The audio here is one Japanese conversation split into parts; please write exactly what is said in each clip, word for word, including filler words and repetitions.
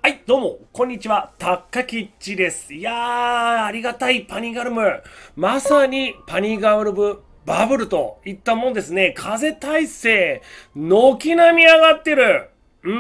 はい、どうも、こんにちは、タッカキッチです。いやー、ありがたいパニガルム。まさにパニガルムバブルといったもんですね。風耐性、軒並み上がってる。うん。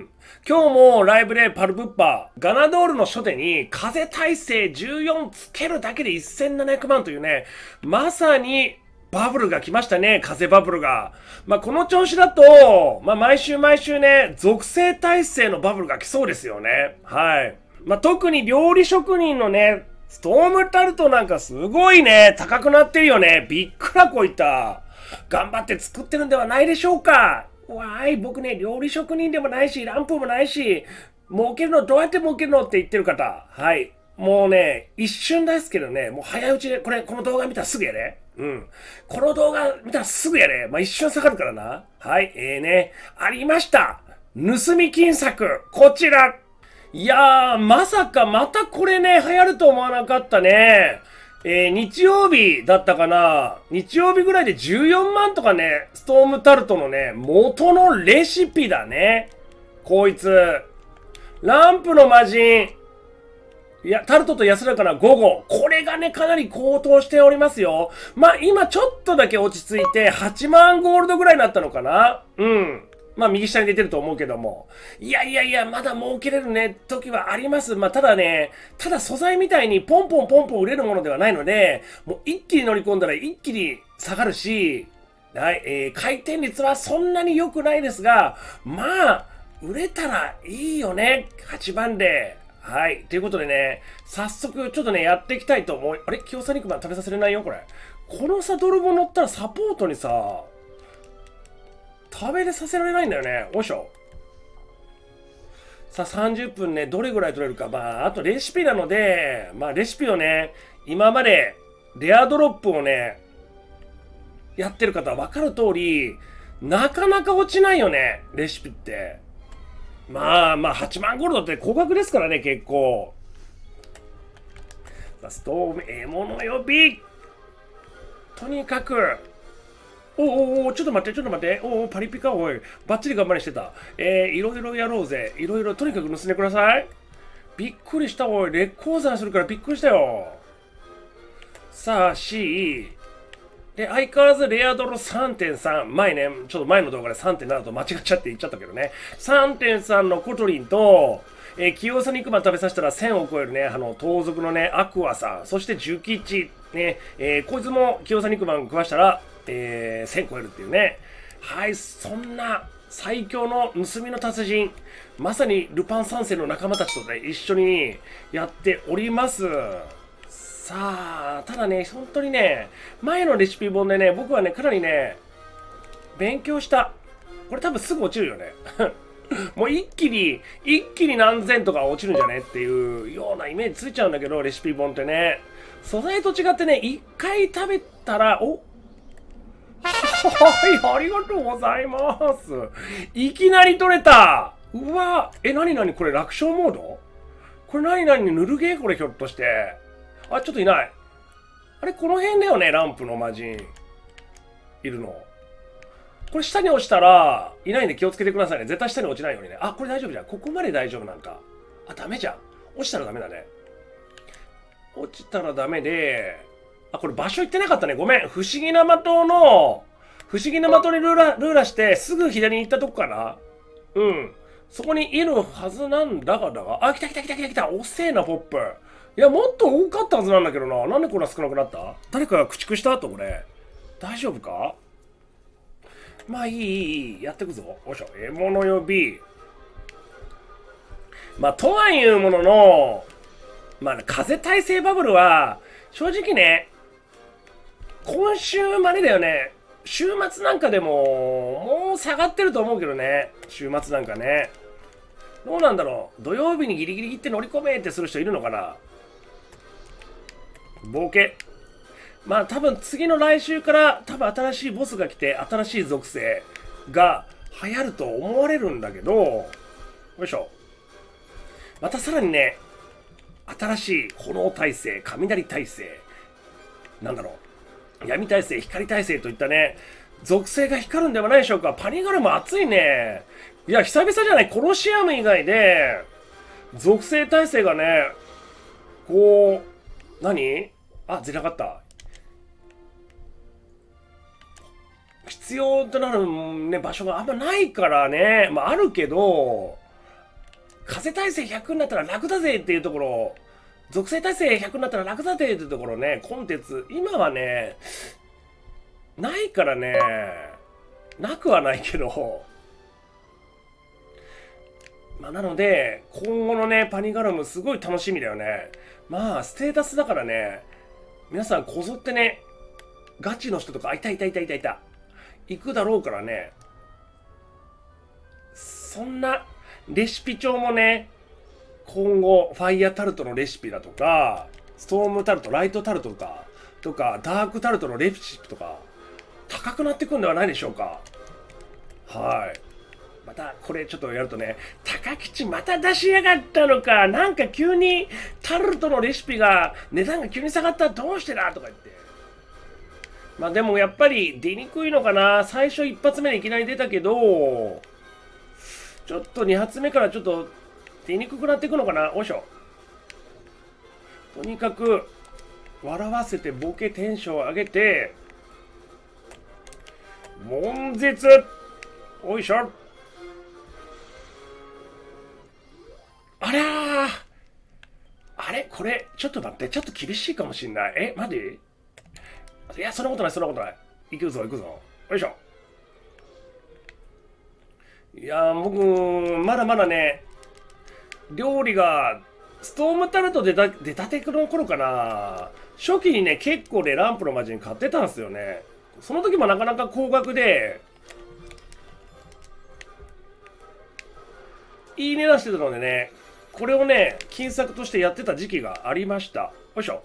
今日もライブでパルプッパ、ガナドールの初手に風耐性じゅうよんつけるだけでせんななひゃくまんというね、まさにバブルが来ましたね、風バブルが。まあ、この調子だと、まあ、毎週毎週ね、属性耐性のバブルが来そうですよね。はい。まあ、特に料理職人のね、ストームタルトなんかすごいね、高くなってるよね。びっくらこいた。頑張って作ってるんではないでしょうか。わーい、僕ね、料理職人でもないし、ランプもないし、儲けるのどうやって儲けるのって言ってる方。はい。もうね、一瞬ですけどね、もう早いうちで、これ、この動画見たらすぐやれ。うん。この動画見たらすぐやれ。まあ、一瞬下がるからな。はい、えーね、ありました。盗み金策。こちら。いやー、まさかまたこれね、流行ると思わなかったね。えー、日曜日だったかな。日曜日ぐらいでじゅうよんまんとかね、ストームタルトのね、元のレシピだね。こいつ。ランプの魔人。いや、タルトと安らかな午後。これがね、かなり高騰しておりますよ。まあ、今ちょっとだけ落ち着いて、はちまんゴールドぐらいになったのかな。うん。まあ、右下に出てると思うけども。いやいやいや、まだ儲けれるね、時はあります。まあ、ただね、ただ素材みたいにポンポンポンポン売れるものではないので、もう一気に乗り込んだら一気に下がるし、はい、えー、回転率はそんなに良くないですが、まあ、売れたらいいよね、はちばんで。はい。ということでね、早速ちょっとね、やっていきたいと思い、あれ清さ肉まん食べさせれないよ、これ。このさ、泥棒乗ったらサポートにさ、食べれさせられないんだよね。よいしょ。さあ、さんじゅっぷんね、どれぐらい取れるか。まあ、あとレシピなので、まあ、レシピをね、今まで、レアドロップをね、やってる方は分かる通り、なかなか落ちないよね、レシピって。まあまあ、はちまんゴールドって高額ですからね、結構。ストーム、獲物呼び。とにかく、おおおちょっと待って、ちょっと待って。おおパリピか、おい。バッチリ頑張りしてた。えー、いろいろやろうぜ。いろいろ、とにかく盗んでください。びっくりした、おい。劣鉱山するからびっくりしたよ。さあ、C。で、相変わらずレアドロ さんてんさん。前ね、ちょっと前の動画で さんてんなな と間違っちゃって言っちゃったけどね。さんてんさん のコトリンと、えー、清さ肉まん食べさせたらせんを超えるね、あの、盗賊のね、アクアさん、そしてジュキチ、ね、えー、こいつも清さ肉まん食わしたら、えー、せん超えるっていうね。はい、そんな最強の盗みの達人、まさにルパン三世の仲間たちとね、一緒にやっております。さあ、ただね、本当にね、前のレシピ本でね、僕はね、かなりね、勉強した。これ多分すぐ落ちるよね。もう一気に、一気に何千とか落ちるんじゃねっていうようなイメージついちゃうんだけど、レシピ本ってね。素材と違ってね、一回食べたら、おはい、ありがとうございます。いきなり取れた。うわ、え、なになにこれ楽勝モードこれなになにぬるゲーこれひょっとして。あ、ちょっといない。あれ、この辺だよね、ランプの魔人。いるの。これ下に落ちたら、いないんで気をつけてくださいね。絶対下に落ちないようにね。あ、これ大丈夫じゃん。ここまで大丈夫なんか。あ、ダメじゃん。落ちたらダメだね。落ちたらダメで、あ、これ場所行ってなかったね。ごめん。不思議な的の、不思議な的にルーラ、ルーラして、すぐ左に行ったとこかな。うん。そこにいるはずなんだがだが。あ、来た来た来た来た来た。遅えな、ポップ。いや、もっと多かったはずなんだけどな。なんでこんな少なくなった？誰かが駆逐した後これ。大丈夫か？まあいい、いい、いい。やってくぞ。よいしょ。獲物呼び。まあ、とはいうものの、まあ、風耐性バブルは、正直ね、今週までだよね。週末なんかでも、もう下がってると思うけどね。週末なんかね。どうなんだろう。土曜日にギリギリ行って乗り込めってする人いるのかな。冒険。まあ多分次の来週から多分新しいボスが来て新しい属性が流行ると思われるんだけど、よいしょ。またさらにね、新しい炎耐性、雷耐性、なんだろう、闇耐性、光耐性といったね、属性が光るんではないでしょうか。パニガルも熱いね。いや、久々じゃない。コロシアム以外で、 属性耐性がね、こう、何あ、ずれなかった。必要となる、ね、場所があんまないからね。まあ、あるけど、風耐性ひゃくになったら楽だぜっていうところ、属性耐性ひゃくになったら楽だぜっていうところね、コンテンツ、今はね、ないからね、なくはないけど、まあ、なので、今後のね、パニガルムすごい楽しみだよね。まあ、ステータスだからね、皆さんこぞってね、ガチの人とか、あ、いたいたいたいたいた。行くだろうからね。そんな、レシピ帳もね、今後、ファイヤータルトのレシピだとか、ストームタルト、ライトタルトとか、とか、ダークタルトのレシピとか、高くなってくんではないでしょうか。はい。また、これちょっとやるとね、高吉また出しやがったのか、なんか急にタルトのレシピが、値段が急に下がったらどうしてだとか言って。まあでもやっぱり出にくいのかな。最初一発目でいきなり出たけど、ちょっと二発目からちょっと出にくくなっていくのかな。おいしょ。とにかく、笑わせてボケテンションを上げて、悶絶おいしょあらーあれこれ、ちょっと待って、ちょっと厳しいかもしんない。え、待っていや、そんなことない、そんなことない。行くぞ、行くぞ。よいしょ。いやー、僕、まだまだね、料理が、ストームタルト出た、出たての頃かな。初期にね、結構ね、ランプのマジに買ってたんですよね。その時もなかなか高額で、いい値段してたのでね、これをね、金策としてやってた時期がありました。よいしょ。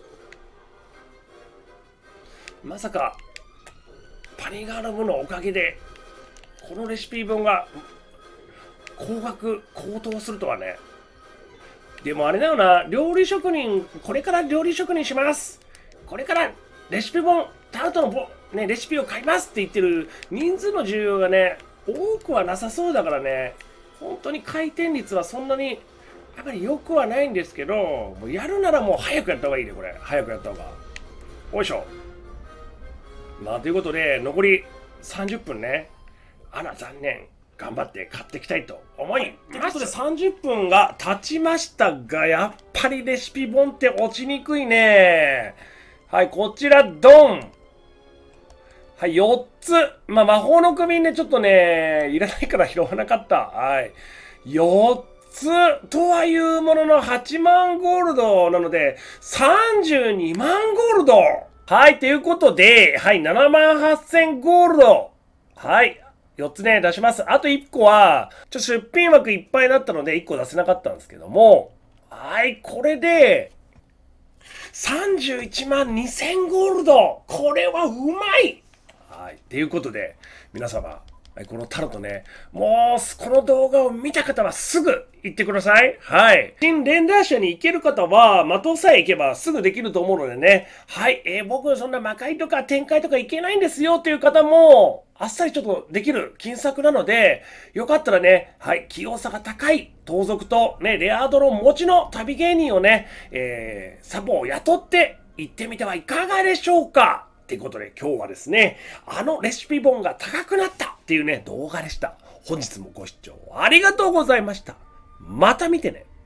まさか、パニガルムのおかげで、このレシピ本が、高額、高騰するとはね。でもあれだよな、料理職人、これから料理職人します。これからレシピ本、タルトのぼ、ね、レシピを買いますって言ってる人数の需要がね、多くはなさそうだからね、本当に回転率はそんなに、やっぱり良くはないんですけど、もうやるならもう早くやった方がいいね、これ。早くやった方が。よいしょ。まあ、ということで、残りさんじゅっぷんね。あら、残念。頑張って買っていきたいと思います。ということでさんじゅっぷんが経ちましたが、やっぱりレシピ本って落ちにくいね。はい、こちら、ドン。はい、よっつ。まあ、魔法の首ね、ちょっとね、いらないから拾わなかった。はい。よっつとはいうもののはちまんゴールドなので、さんじゅうにまんゴールド。はい、ということで、はい、ななまんはっせんゴールド。はい。よっつね、出します。あといっこは、ちょっと出品枠いっぱいだったのでいっこ出せなかったんですけども、はい、これで、さんじゅういちまんにせんゴールドこれはうまいはい、ということで、皆様、このタルトね、もう、この動画を見た方はすぐ行ってください。はい。新レンダー社に行ける方は、的さえ行けばすぐできると思うのでね。はい。えー、僕、そんな魔界とか展開とか行けないんですよっていう方も、あっさりちょっとできる金策なので、よかったらね、はい、器用さが高い盗賊とね、レアドロ持ちの旅芸人をね、えー、サポを雇って行ってみてはいかがでしょうかということで今日はですね、あのレシピ本が高くなったっていうね、動画でした。本日もご視聴ありがとうございました。また見てね。